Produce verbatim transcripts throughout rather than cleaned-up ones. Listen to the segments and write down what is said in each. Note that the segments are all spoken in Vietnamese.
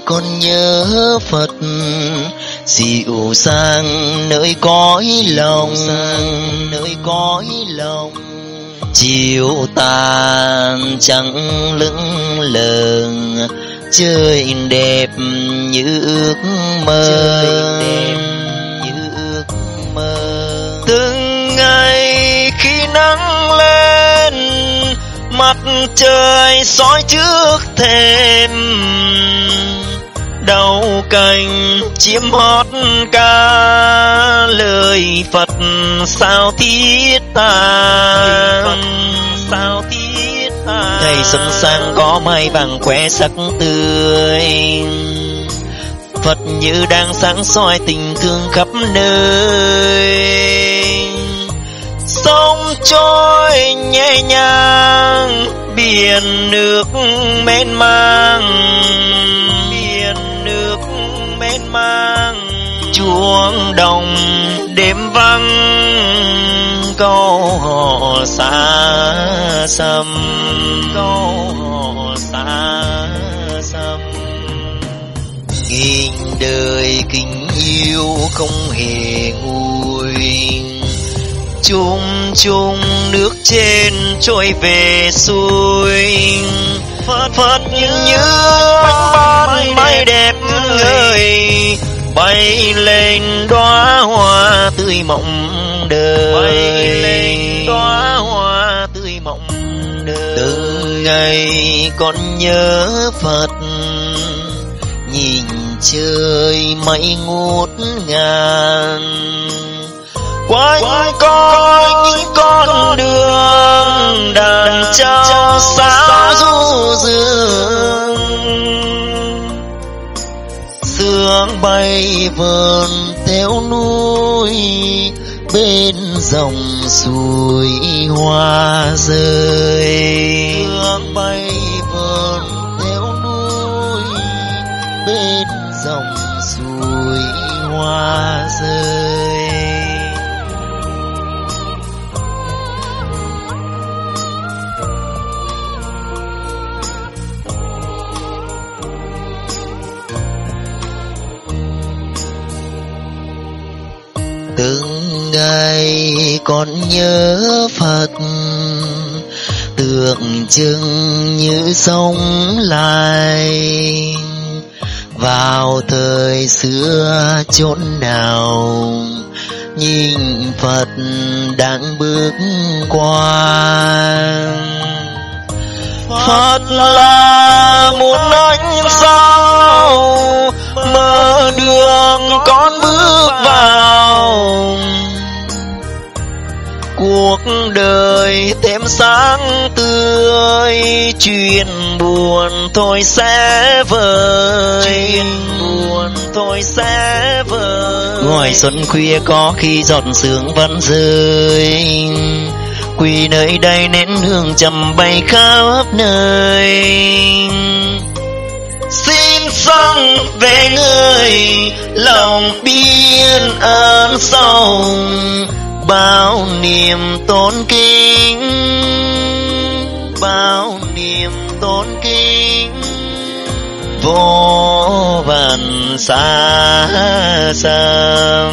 con nhớ Phật dịu dàng nơi cõi lòng, nơi cõi lòng. Chiều tàn trắng lững lờ, trời đẹp như ước mơ, trời đẹp như ước mơ. Từng ngày khi nắng lên, mặt trời soi trước thềm, đầu cành chim hót ca lời Phật sao thiết tha, sao thiết tha. Ngày xuân sang có mai vàng khoe sắc tươi, Phật như đang sáng soi tình thương khắp nơi. Sông trôi nhẹ nhàng, biển nước mênh mang, biển nước mênh mang. Chuông đồng đêm vắng, câu hò xa xăm, câu hò xa xăm. Nghìn đời kính yêu không hề nguôi, chung chung nước trên trôi về xuôi. Phật Phật như bánh ban mây đẹp ngời, bay lên đóa hoa tươi mộng đời, bay lên đóa hoa tươi mộng đời. Từng ngày con nhớ Phật, nhìn trời mây ngút ngàn, quanh coi những con đường đàn trao sao du dương. Sương bay vờn theo núi, bên dòng suối hoa rơi. Sương bay vờn theo núi, bên dòng suối hoa rơi. Từng ngày con nhớ Phật, tượng trưng như sống lại. Vào thời xưa chốn nào, nhìn Phật đang bước qua. Phật là một ánh sao, mở đường con bước vào. Cuộc đời thêm sáng tươi, chuyện buồn thôi sẽ vơi, chuyện buồn thôi sẽ vơi. Ngoài xuân khuya có khi giọt sương vẫn rơi, quỳ nơi đây nén hương trầm bay khắp nơi. Xin dâng về người lòng biết ơn sâu, bao niềm tôn kính, bao niềm tôn kính. Vô vàn xa xăm,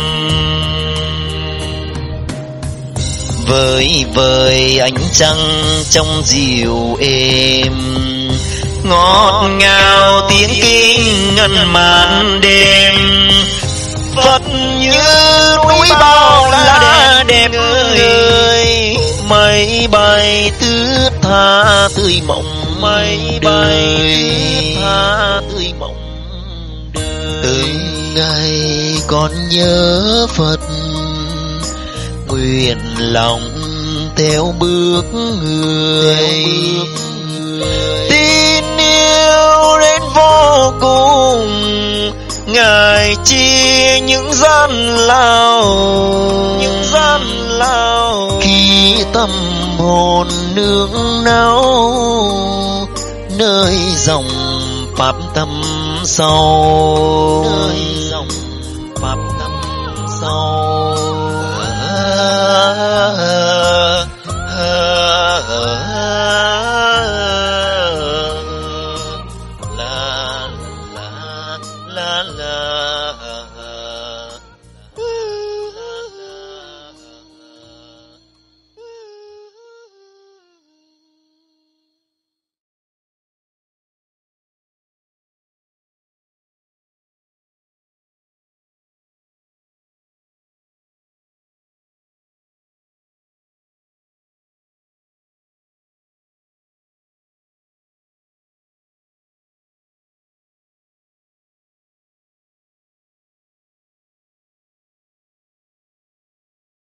vời vời ánh trăng trong dịu êm, ngọt ngào tiếng kinh ngân màn đêm. Phật như núi bao la đẹp người, mây bay tứ tha tươi mộng, mây bay tứ tha tươi mộng đời. Từng ngày con nhớ Phật, nguyện lòng theo bước người, tin yêu đến vô cùng. Ngài chia những gian lao, những gian lao. Khi tâm hồn nương náu, nơi dòng pháp tâm sâu, nơi